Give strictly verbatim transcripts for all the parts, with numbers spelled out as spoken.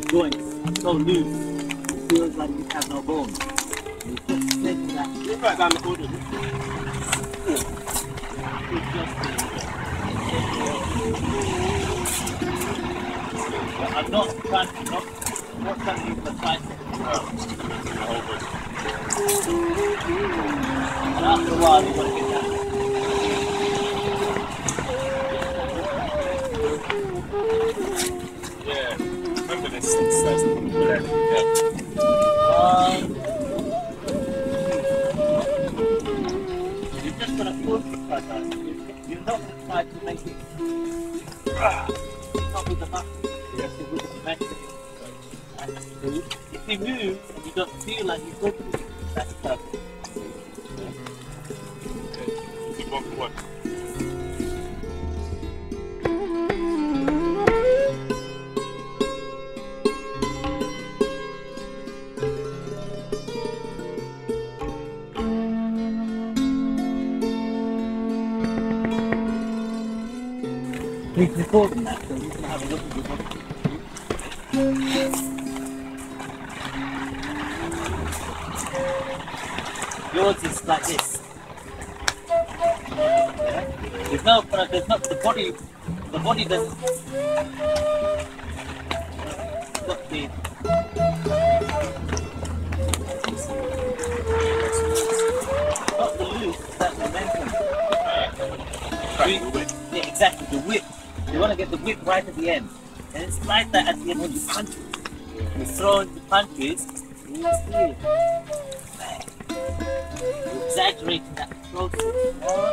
joints are so loose, it feels like you have no bones. You just think that You're right down the corner. it's just but I'm not trying to not, I'm not trying to use the tricep. And after a while you want to get that. Yeah. Remember this success. Yeah. Um, you're just gonna push it like that. You're not gonna try to make it not with the muscle, yes, with the momentum. And if you move and you don't feel like you're good, that's perfect. Do one for one. Please record that so you can have a look at your body. Yours is like this. Yeah? There's no, uh, there's not the body. The body doesn't. Got the. Not the loose, that momentum. Right, the width. Yeah, exactly, the whip. You want to get the whip right at the end. And it's like that at the end when you punch it. You throw into punches, you see it. Bang. You're exaggerating that process. One.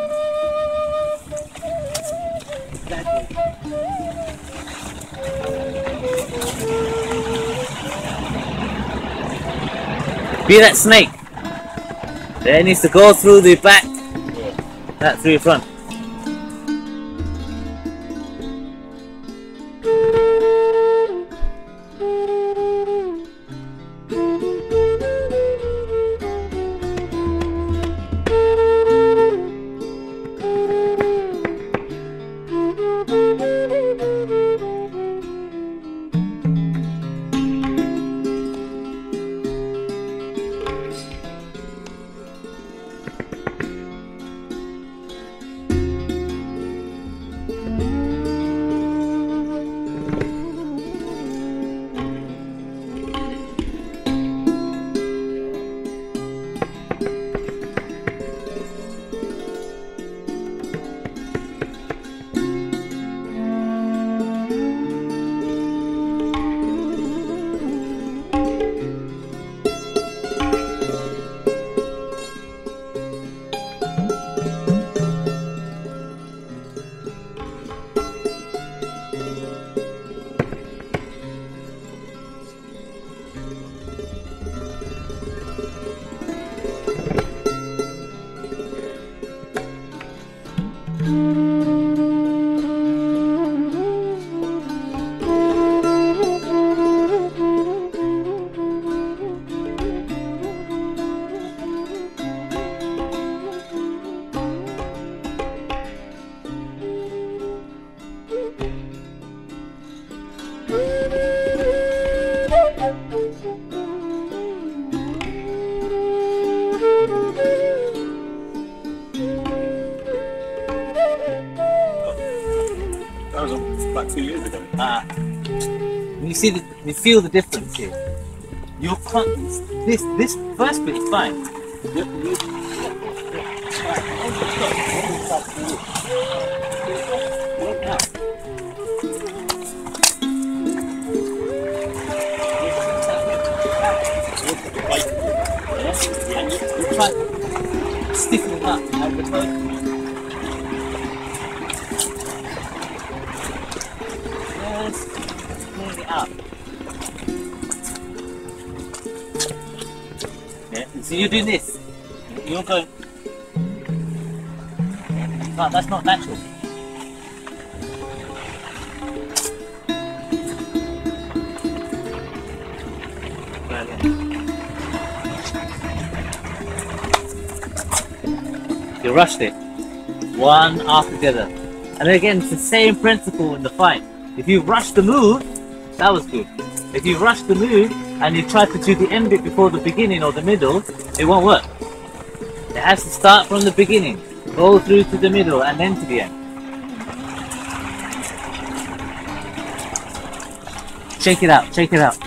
Exaggerate. Be that snake. There needs to go through the back, that through your front. That was like two years ago. Ah, you see, the, you feel the difference here. Your con this this first bit is fine. You, you, and you, you try to stiffen it up as opposed to clean it up. Yeah, so you're doing this. You're going. No, that's not natural. You rushed it. One after the other. And again, it's the same principle in the fight. If you rush the move, that was good. If you rush the move and you try to do the end bit before the beginning or the middle, it won't work. It has to start from the beginning, go through to the middle and then to the end. Shake it out, shake it out.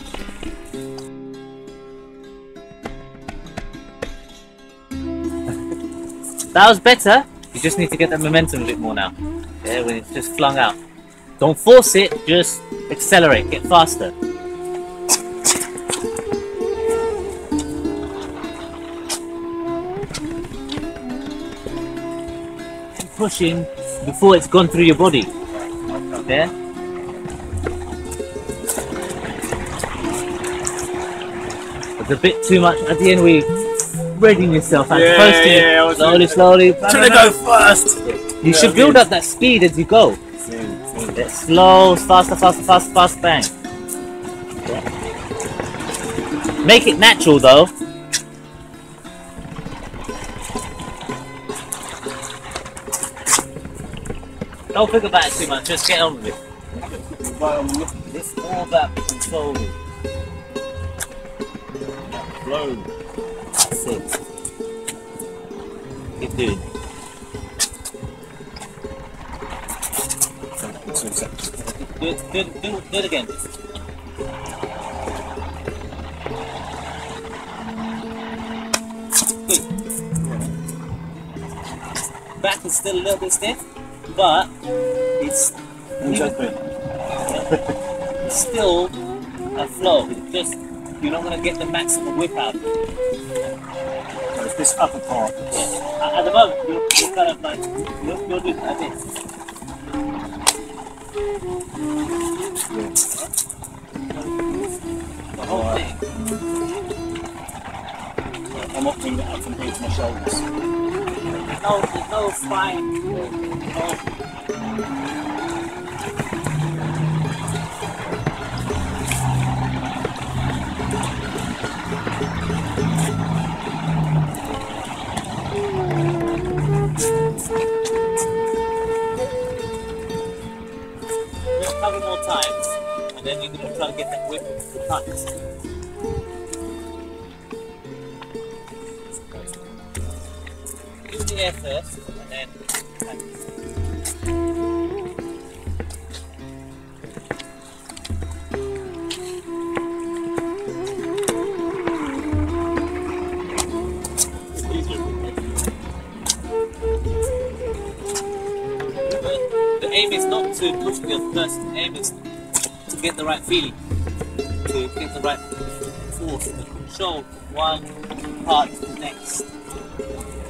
That was better. You just need to get the momentum a bit more now. Yeah, when it's just flung out. Don't force it, just accelerate, get faster. And pushing before it's gone through your body. Yeah? It's a bit too much at the end where you're readying yourself and Yeah, posting yeah, I was slowly, slowly. Trying to go fast. You should build up that speed as you go. It's slow, faster, faster, faster, faster, bang. Make it natural though. Don't think about it too much, just get on with it. It's all about control. Flow. That's it. Keep doing it. Do it, do it, do it, do it again. Good. Back is still a little bit stiff, but it's, even, it's still a flow. It's just you're not going to get the maximum whip out of it. So it's this upper part. Yeah. At the moment, you're, you're kind of like you're, you're doing like this. The whole thing. I'm not doing that from here to my shoulders. There's no, there's no spine. No. Just a couple more times, and then you're going to try to get that whip of the punch. Use the air first, and then the aim is not to push the other person, the aim is to get the right feeling, to get the right force, to control one part to the next.